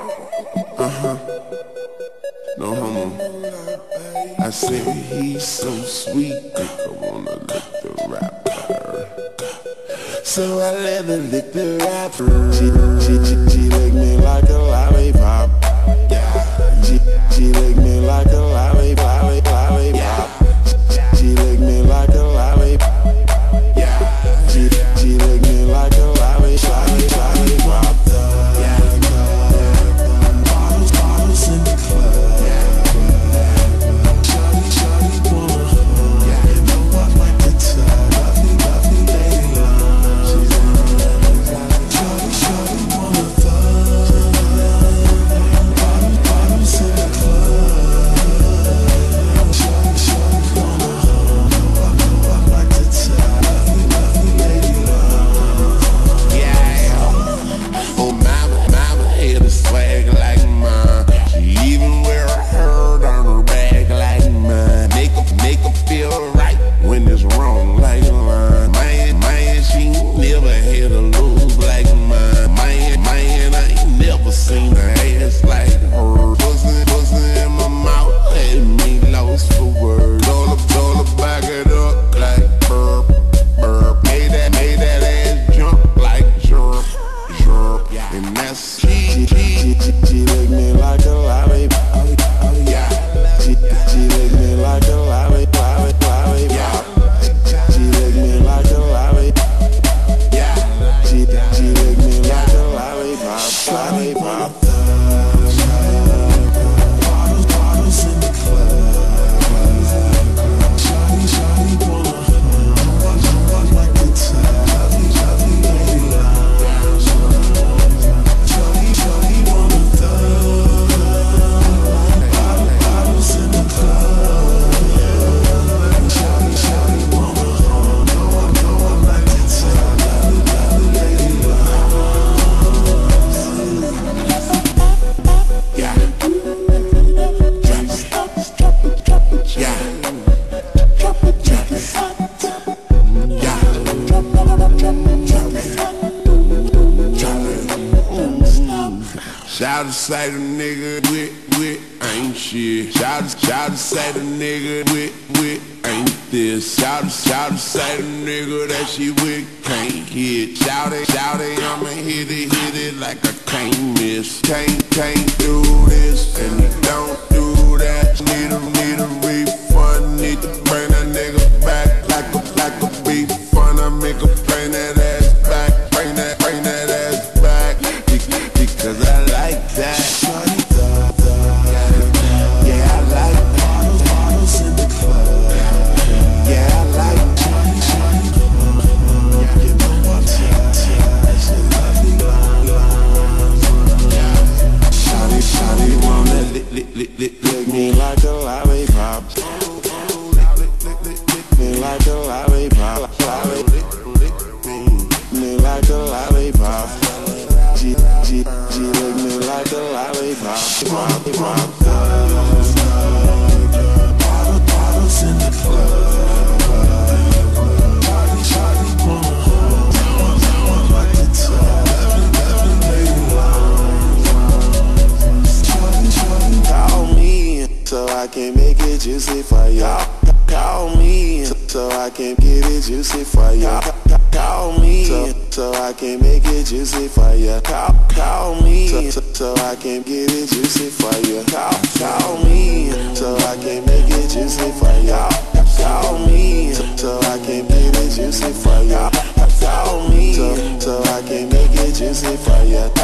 No homo. I said he's so sweet, I wanna lick the rapper. So I let her lick the rapper. She lick me like a lollipop. She lick me like a lollipop. She lick me like a lollipop. She lick me like a lollipop. Bottles in the club. Shout to say the nigga with ain't shit. Shout to say the nigga with ain't this. Shout to say the nigga that she with can't hit. Shout it, I'ma hit it like I can't miss. Can't do this and you don't do that. Need a refund. Need to bring that nigga back like a beef fun. I make her bring that ass back. Bring that ass back because I like that. Yeah, I like bottles in the club. Yeah, I like Shawty wanna lick me like a lollipop. Lick me like a lollipop. Me like a lollipop. She lick me like a lollipop. Bottles in the club. Call me so I can make it juicy for you. Call me so I can get it juicy for you. Call me so I can make it juicy for you. Call me so I can get it juicy for you. Call me so I can make it juicy for you. Call me so I can get it juicy for you. Call me so I can make it juicy for you.